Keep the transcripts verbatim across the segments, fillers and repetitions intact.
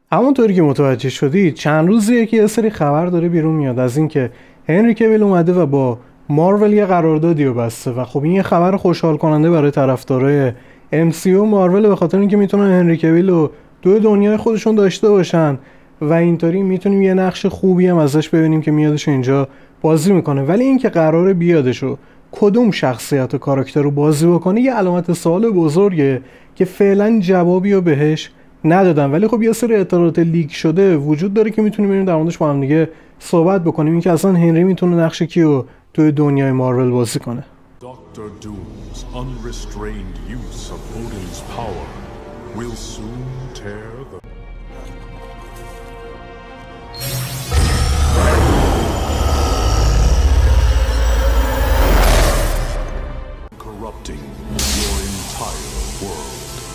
همونطوری که متوجه شدی چند روزیه که یه سری خبر داره بیرون میاد از اینکه هنری کویل اومده و با مارول یه قراردادی رو بسته و خب این یه خبر خوشحال کننده برای طرفدارای ام سی او مارول، به خاطر اینکه میتونن هنری کویل رو توی دنیای خودشون داشته باشن و اینطوری میتونیم یه نقش خوبی هم ازش ببینیم که میادش اینجا بازی میکنه. ولی اینکه قراره بیادش و کدوم شخصیت و کاراکتر رو بازی بکنه یه علامت سوال بزرگه که فعلا جوابی رو بهش ندادم. ولی خب یه سری اطلاعات لیک شده وجود داره که میتونیم بریم در موردش با هم دیگه صحبت بکنیم، اینکه اصلا هنری میتونه نقش کیو توی دنیای مارول بازی کنه. Doctor Doom's unrestrained use of Odin's power will soon tear the corrupting your entire world.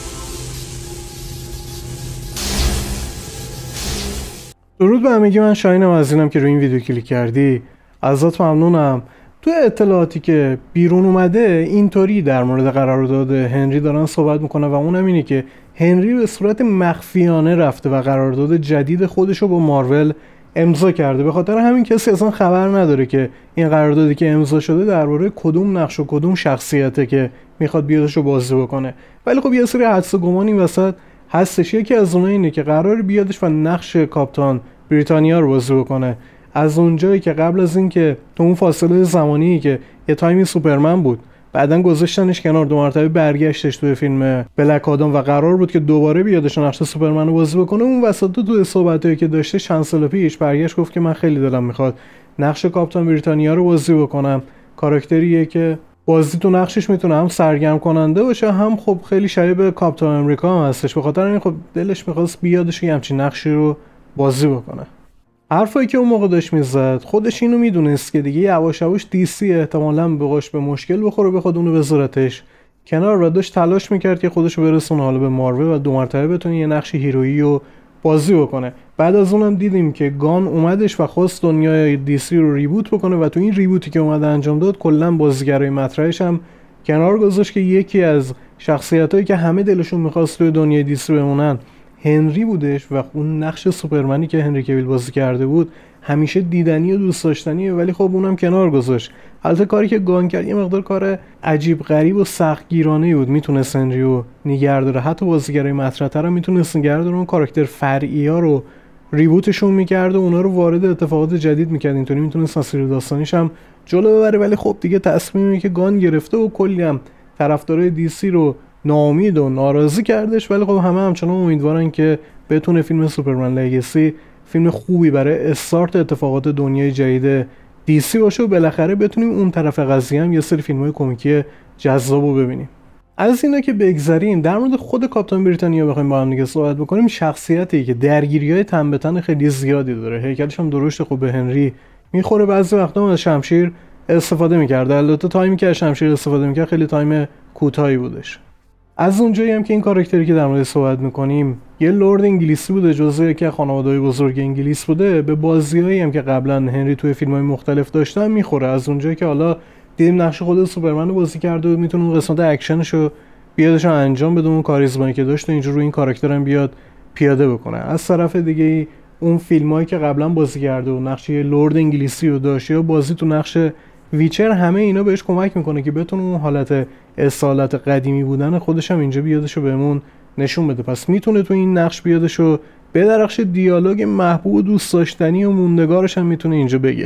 درود به همگی، من شاهینم از اینم که روی این ویدیو کلیک کردی، ازت ممنونم. تو اطلاعاتی که بیرون اومده اینطوری در مورد قرارداد هنری دارن صحبت میکنه و اونم اینه که هنری به صورت مخفیانه رفته و قرارداد جدید خودشو با مارول امضا کرده. به خاطر همین کسی اصلا خبر نداره که این قراردادی که امضا شده درباره کدوم نقش و کدوم شخصیته که میخواد بیادشو بازی بکنه. ولی خب یه سری حدس و گمان این وسط هستش. یکی از اونها اینه که قرار بیادش و نقش کاپیتان بریتانیا رو بازی بکنه، از اونجایی که قبل از این که تو اون فاصله زمانی که یه تایمی سوپرمن بود بعدن گذاشتنش کنار، دو مرتبه برگشتش توی فیلم بلک آدام و قرار بود که دوباره بیادش نقش سوپرمن رو بازی بکنه، اون وسط تو تو صحبتایی که داشته چند سال پیش برگشت گفت که من خیلی دلم میخواد نقش کاپیتان بریتانیا رو بازی بکنم. کاراکتریه که بازی تو نقشش میتونه هم سرگرم کننده باشه، هم خب خیلی شبیه به کاپیتان امریکا هم هستش. به خاطر این خب دلش میخواست بیادش یه همچین نقشی رو بازی بکنه. حرفایی که اون موقع داشت میزد خودش اینو میدونست که دیگه یواش یواش دی سی احتمالاً بهش به مشکل بخوره، بخواد اونو بذارتش کنار و داشت تلاش میکرد که خودش رو برسونه حالا به مارول و دو مرتبه بتونه یه نقش هیرویی رو بازی بکنه. بعد از اونم دیدیم که گان اومدش و خواست دنیای دی سی رو ریبوت بکنه و تو این ریبوتی که اومده انجام داد کلا بازیگرای مطرحش هم کنار گذاشت که یکی از شخصیتایی که همه دلشون می‌خواست توی دنیای دی سی بمونن هنری بودش و اون نقش سوپرمنی که هنری کویل بازی کرده بود همیشه دیدنی و دوست داشتنیه، ولی خب اونم کنار گذاشت. البته کاری که گان کرد یه مقدار کار عجیب غریب و سختگیرانه بود، میتونست هنری رو نگه داره، حتی بازیگرای مطرح‌تر هم میتونست نگه داره، اون کاراکتر فرعی ها رو ریبوتشون میکرد و اونا رو وارد اتفاقات جدید میکرد، اینطوری میتونست مسیر داستانیش هم جلو ببره. ولی خب دیگه تصمیمی که گان گرفته و کلی هم طرفدارای دی سی رو ناامید و ناراضی کردش. ولی خب همه همچنان امیدوارن که بتونه فیلم سوپرمن لگسی فیلم خوبی برای استارت اتفاقات دنیای جدید دی سی باشه و بالاخره بتونیم اون طرف قضیه هم یه سری فیلم‌های کمدی جذابو ببینیم. از اینا که بگذریم، در مورد خود کاپیتان بریتانیا بخوایم با هم دیگه صحبت بکنیم، شخصیتی که درگیری‌های تن به تن خیلی زیادی داره، هیکلش هم درشت، خوب به هنری میخوره، بعضی وقتا از شمشیر استفاده می‌کرد. البته تایمی که از شمشیر استفاده می‌کرد خیلی تایم کوتاهی بودش. از اونجایی هم که این کاراکتری که در مورد صحبت میکنیم یه لرد انگلیسی بوده، جزو یکی از خانواده‌های بزرگ انگلیس بوده، به بازی‌هایی هم که قبلا هنری توی فیلم‌های مختلف داشته میخوره. از اونجایی که حالا دیدیم نقش خود سوپرمن رو بازی کرده و میتونه اون قسمت اکشنش رو بیادش انجام بده، اون کاریزمایی که داشت و اینجوری روی این کاراکتر هم بیاد پیاده بکنه. از طرف دیگه اون فیلمایی که قبلا بازی کرده و نقش یه لرد انگلیسی رو داشت یا بازی تو نقش ویچر، همه اینا بهش کمک میکنه که بتونه اون حالت اصالت قدیمی بودن خودش هم اینجا بیادشو بهمون نشون بده. پس میتونه تو این نقش بیادشو بدرخش، دیالوگ محبوب و دوست داشتنی و موندگارش هم میتونه اینجا بگه.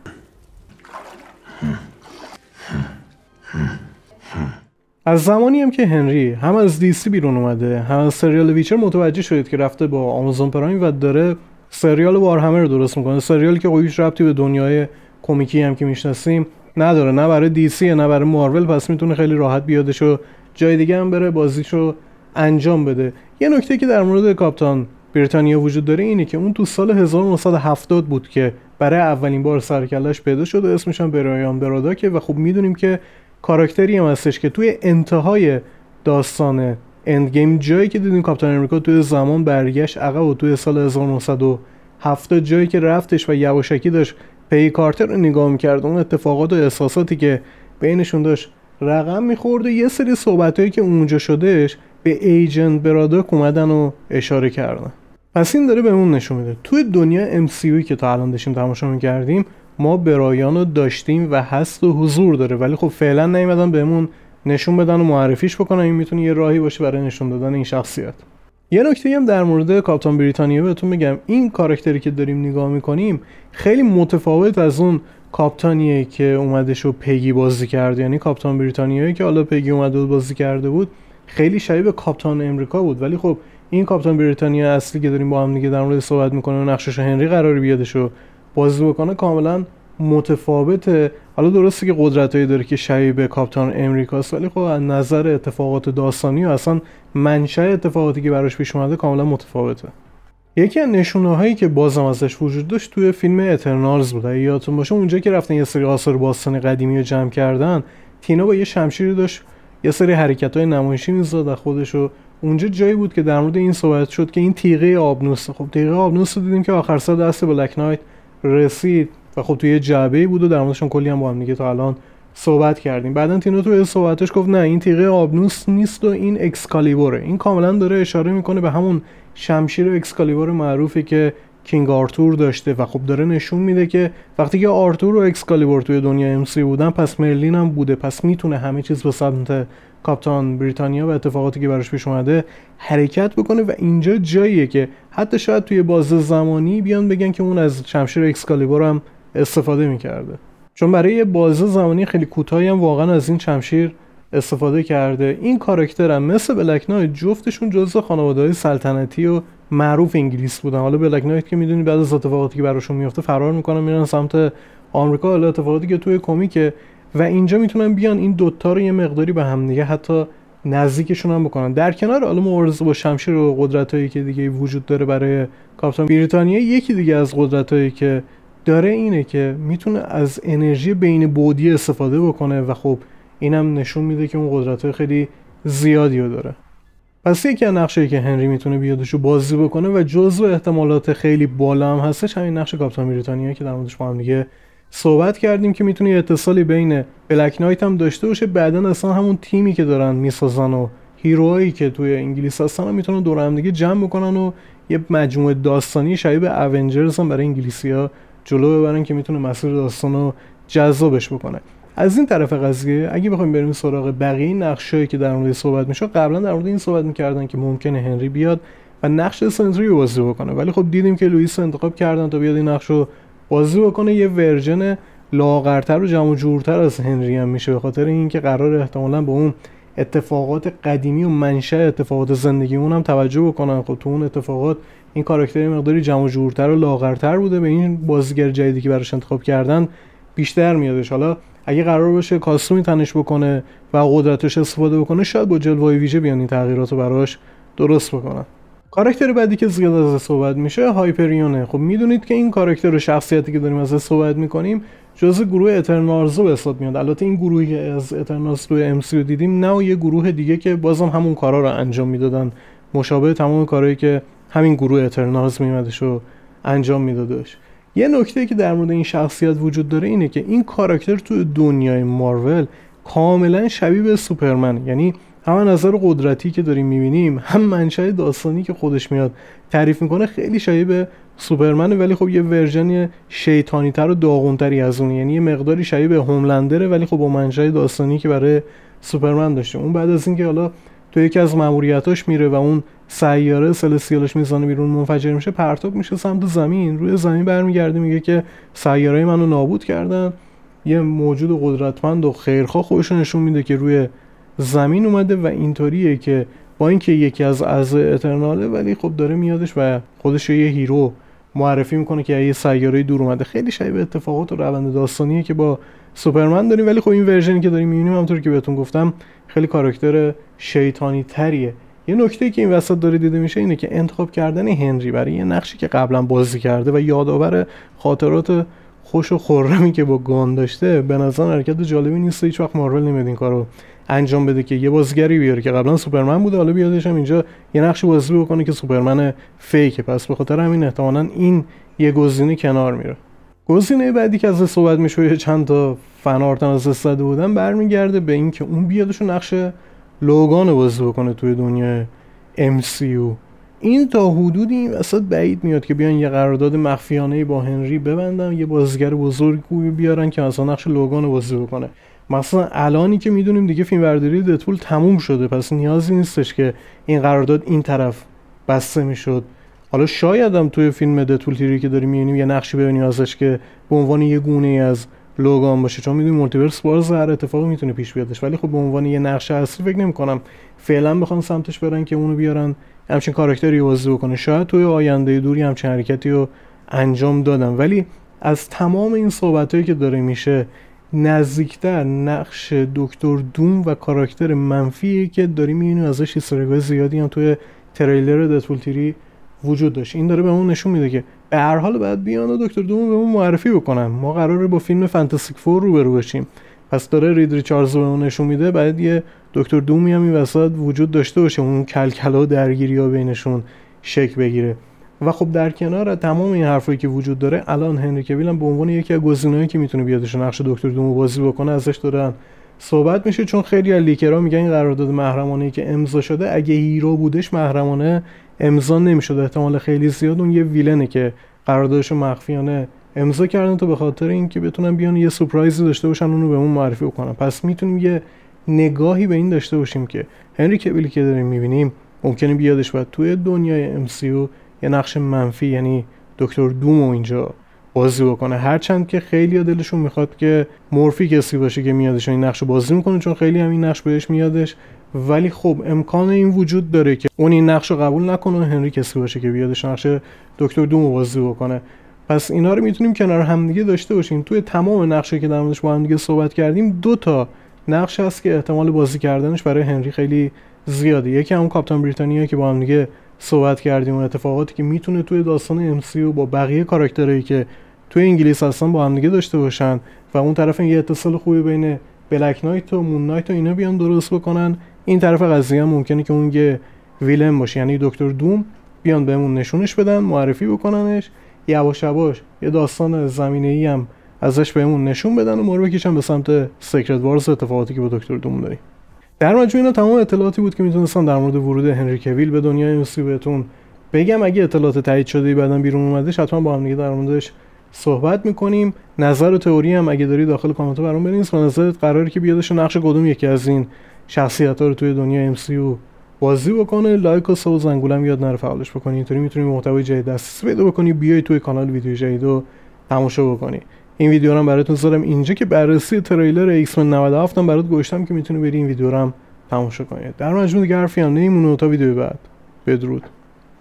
از زمانی هم که هنری هم از دی سی بیرون اومده هم از سریال ویچر متوجه شدید که رفته با آمازون پرایم و داره سریال وارهمر رو درست میکنه، سریالی که هیچ ربطی به دنیای کمیکی هم که میشناسیم نداره، نه برای دی سی نه برای مارول. پس میتونه خیلی راحت بیادشو جای دیگه هم بره بازیشو انجام بده. یه نکته که در مورد کاپیتان بریتانیا وجود داره اینه که اون تو سال هزار و نهصد و هفتاد بود که برای اولین بار سرکله‌اش پیدا شد و اسمش هم برایان براداکه و خب میدونیم که کاراکتری هم هستش که توی انتهای داستان اند گیم، جایی که دیدیم کاپیتان امریکا توی زمان برگشت عقب و توی سال هزار و نهصد و هفتاد جایی که رفتش و یواشکی داشت پی کارتر رو نگاه میکرد، اون اتفاقات و احساساتی که بینشون داشت رقم میخورد و یه سری صحبتایی که اونجا شدهش به ایجنت براداک اومدن و اشاره کردن. پس این داره بهمون نشون میده توی دنیا ام سی یو که تا الان داشتیم تماشا می‌کردیم ما برایان رو داشتیم و هست و حضور داره، ولی خب فعلا نیومدن بهمون نشون بدن و معرفیش بکنن. این میتونه یه راهی باشه برای نشون دادن این شخصیت. یه نکته هم در مورد کاپیتان بریتانیا بهتون میگم، این کاراکتری که داریم نگاه میکنیم خیلی متفاوت از اون کاپیتانیه که اومده شو پگی بازی کرد. یعنی کاپیتان بریتانیایی که حالا پگی اومده بود بازی کرده بود خیلی شبیه به کاپیتان امریکا بود، ولی خب این کاپیتان بریتانیا اصلی که داریم با هم دیگه در مورد صحبت میکنه و نقشش هنری قراره بیادشو بازی بکنه کاملا متفاوته. حالا درسته که قدرتایی داره که شبیه به کاپیتان امریکاست، ولی خب از نظر اتفاقات داستانی و اصلا منشأ اتفاقاتی که براش پیش اومده کاملا متفاوته. یکی از نشونه‌هایی که بازم ازش وجود داشت توی فیلم اترنالز بود. اگه یادتون باشه اونجا که رفتن یه سری آثار باستانی قدیمی رو جمع کردن، تینا با یه شمشیری داشت یه سری حرکت‌های نمایشی می‌زد از خودشو. اونجا جایی بود که در مورد این صحبت شد که این تیغه آبنوس، خب تیغه آبنوس رو دیدیم که آخر سر دست بلک نایت رسید و خب توی یه جعبه‌ای بود و در موردشون کلی هم با هم دیگه تا الان صحبت کردیم. بعدن تینا توی صحبتش گفت نه این تیغه آبنوس نیست و این اکسکالیبوره. این کاملا داره اشاره میکنه به همون شمشیر اکسکالیبور معروفی که کینگ آرتور داشته و خب داره نشون میده که وقتی که آرتور و اکسکالیبور توی دنیا ام سی بودن پس مرلین هم بوده، پس میتونه همه چیز به سمت کاپیتان بریتانیا و اتفاقاتی که براش پیش اومده حرکت بکنه. و اینجا جاییه که حتی شاید توی بازه زمانی بیان بگن که اون از شمشیر اکسکالیبور هم استفاده میکرده، چون برای یه بازه زمانی خیلی کوتاهی هم واقعا از این شمشیر استفاده کرده. این کاراکتر هم مثل بلک نایت جفتشون جزء خانواده‌های سلطنتی و معروف انگلیس بودن. حالا بلک نایت که میدونید بعد از اتفاقاتی که براشون میفته فرار میکنن میرن سمت آمریکا، حالا اتفاقاتی که توی کمیکه و اینجا میتونن بیان این دوتا رو یه مقداری به هم دیگه حتی نزدیکشون هم بکنن. در کنار حالا مبارزه با شمشیر و قدرتایی که دیگه وجود داره برای کاپیتان بریتانیا، یکی دیگه از قدرتایی که داره اینه که میتونه از انرژی بین بعدی استفاده بکنه و خب اینم نشون میده که اون قدرت‌های خیلی زیادی رو داره. پس یکی از نقشایی که هنری میتونه بیادشو بازی بکنه و جزو احتمالات خیلی بالا هم هستش همین نقش کاپیتان بریتانیا که در موردش با هم دیگه صحبت کردیم که میتونه اتصالی بین بلک نایت هم داشته باشه. بعدن اصلا همون تیمی که دارن میسازن و هیروهایی که توی انگلیس هستن هم میتونن دور هم دیگه جمع بکنن و یه مجموعه داستانی شبیه به اونجرز هم برای انگلیسی‌ها جلو ببرن که میتونه مسیر داستانو جذابش بکنه. از این طرف قضیه اگه بخوایم بریم سراغ بقیه نقشایی که در مورد صحبت میشه، قبلا در مورد این صحبت میکردن که ممکنه هنری بیاد و نقش سنتری رو بازی بکنه، ولی خب دیدیم که لوئیس انتخاب کردن تا بیاد این نقش رو بازی بکنه. یه ورژن لاغرتر و جمع و جورتر از هنری هم میشه، به خاطر اینکه قرار احتمالاً به اون اتفاقات قدیمی و منشأ اتفاقات زندگی اون هم توجه بکنن. خب تو اون اتفاقات این کاراکتر مقداری جمع و جورتر و لاغرتر بوده، به این بازیگر جدیدی که براش انتخاب کردن بیشتر میادش. حالا اگه قرار باشه کاستومی تنش بکنه و قدرتش استفاده بکنه، شاید با جلوه‌های ویژه بیان این تغییرات رو براش درست بکنن. کاراکتر بعدی که زیاد ازش صحبت میشه هایپریونه. خب میدونید که این کاراکتر و شخصیتی که داریم ازش صحبت میکنیم جزء گروه اترنالز به حساب میاد. البته این گروهی که از اترنالز توی ام سی دیدیم نه یه گروه دیگه که بازم همون کارا رو انجام میدادن، مشابه تمام کارهایی که همین گروه اترنالز میمدش و انجام میدادش. یه نکته که در مورد این شخصیت وجود داره اینه که این کاراکتر توی دنیای مارول کاملا شبیه به سوپرمن، یعنی هم نظر قدرتی که داریم میبینیم هم منشأ داستانی که خودش میاد تعریف میکنه خیلی شبیه به سوپرمنه، ولی خب یه ورژن شیطانی تر و داغونتری از اون، یعنی یه مقداری شبیه به هوملندره ولی خب با منشأ داستانی که برای سوپرمن داشته. اون بعد از اینکه حالا تو یکی از ماموریتاش میره و اون سیاره سلستیالش میزنه بیرون منفجر میشه، پرتاب میشه سمت زمین، روی زمین برمیگرده میگه که سیاره منو نابود کردن. یه موجود قدرتمند و خیرخواه خودش نشون میده که روی زمین اومده و اینطوریه که با اینکه یکی از اعضای اترناله ولی خب داره میادش و خودش یه هیرو معرفی میکنه که یه سیاره دور اومده. خیلی شبیه اتفاقات و روند داستانیه که با سوپرمن داریم، ولی خب این ورژنی که داریم میبینیم همونطور که بهتون گفتم خیلی کاراکتر شیطانی تریه. یه نکته که این وسط داره دیده میشه اینه که انتخاب کردن هنری برای یه نقشی که قبلا بازی کرده و یادآور خاطرات خوش و خرمی که با گان داشته، به نظر حرکت جالبی نیست. هیچ وقت مارول نمیاد این کارو انجام بده که یه بازیگری بیاره که قبلا سوپرمن بوده حالا بیادش هم اینجا یه نقش بازی بکنه که سوپرمن فیکه. پس به خاطر همین احتمالاً این یه گزینه کنار میره. گزینه بعدی که از صحبت میشه یه چند تا فن آرت از استفاده بودن برمیگرده به این که اون بیادش نقش لوگان بازی بکنه توی دنیای ام سی یو. این تا حدودی این وسط بعید میاد که بیان یه قرارداد مخفیانه با هنری ببندن، یه بازیگر بزرگی بیارن که مثلا نقش لوگان بازی بکنه. مثلا الانی که میدونیم دیگه فیلمبرداری ددپول تموم شده، پس نیازی نیستش که این قرارداد این طرف بسته میشد. حالا شاید هم توی فیلم ددپول تیری که داریم میبینیم یه نقشی ببینیم ازش که به عنوان یه گونه از لوگان باشه، چون میدونیم مولتیورس باز هر اتفاقی میتونه پیش بیادش، ولی خب به عنوان یه نقش اصلی فکر نمی‌کنم فعلا بخوان سمتش برن که اونو بیارن همچین کاراکتری بازی بکنه. شاید توی آینده دوری همچین حرکتی رو انجام دادم، ولی از تمام این صحبتایی که داره میشه نزدیکتر نقش دکتر دوم و کاراکتر منفی که داریم میبینیم ازش استرگاه زیادی هم توی تریلر ددپول تیری وجود داشت. این داره به اون نشون میده که به هر حال باید بیان و دکتر دوم به اون معرفی بکنن. ما قراره با فیلم فانتاستیک فور روبرو بشیم، پس داره رید ریچاردز به اون نشون میده بعد یه دکتر دومی هم این وسط وجود داشته باشه، اون کلکلا و درگیری‌ها بینشون شکل بگیره. و خب در کنار تمام این حرفایی که وجود داره، الان هنری کویل هم به عنوان یکی از گزینه‌هایی که میتونه بیادش نقش دکتر دوم بازی بکنه ازش دارن صحبت میشه، چون خیلی از لیکرها میگن این قرارداد محرمانه‌ای که امضا شده اگه هیرو بودش محرمانه امضا نمیشد. احتمال خیلی زیاد اون یه ویلنه که قراردادشو مخفیانه امضا کردن تا به خاطر اینکه بتونن بیان یه سورپرایزی داشته باشن اونو به اون معرفی کنن. پس میتونیم یه نگاهی به این داشته باشیم که هنری کویل که داریم میبینیم ممکنه بیادش بعد توی دنیای ام سی یو یه نقش منفی یعنی دکتر دوم اینجا بازی بکنه، هرچند که خیلی دلشون میخواد که مورفی کسی باشه که میادش این نقش بازی میکنه، چون خیلی هم این نقش بهش میادش، ولی خب امکان این وجود داره که اون این نقش رو قبول نکنه، هنری کسی باشه که بیادش نقش دکتر دوم بازی بکنه. پس اینا رو میتونیم کنار هم دیگه داشته باشیم. توی تمام نقشایی که در موردش با هم دیگه صحبت کردیم دو تا نقش هست که احتمال بازی کردنش برای هنری خیلی زیاده. یکی همون کاپیتان بریتانیا که با هم دیگه صحبت کردیم و اتفاقاتی که میتونه توی داستان ام سی یو با بقیه کاراکترایی که توی انگلیس هستن با هم دیگه داشته باشن، و اون طرف یه اتصال خوبی بین بلک نایت و مون نایت و اینا بیان درست بکنن. این طرف قضیه هم ممکنه که اون یه ویلن باشه، یعنی دکتر دوم بیان بهمون نشونش بدن، معرفی بکننش، یواش یواش یه داستان زمینه‌ای هم ازش بهمون نشون بدن و ما رو بکشن به سمت سیکرت وارز، اتفاقاتی که با دکتر دوم داریم. در مجموع اینا تمام اطلاعاتی بود که میتونستم در مورد ورود هنری کویل به دنیای ام سی یو بهتون بگم. اگه اطلاعات تایید شده بعداً بیرون اومدش حتما با هم دیگه در موردش صحبت میکنیم. نظر و تئوری هم اگه داری داخل کامنت ها برام بنویس. به نظرت قراره که بیادش نقش کدوم یکی از این شخصیت‌ها رو توی دنیای ام سی یو بازی بکنه؟ لایک و ساب و زنگولم یاد نره فعالش بکنی. اینطوری میتونی محتوای جدید دسترسی پیدا بکنی، بیای توی کانال ویدیو جدیدو تماشا بکنی. این ویدیو رو براتون زدم اینجا که بررسی تریلر ایکس من نود و هفت هم برات گذاشتم که میتونی بری این ویدیو رو هم تماشا کنی. در مجموع دیگه حرفی هم نمیمونه تا ویدیو بعد. بدرود.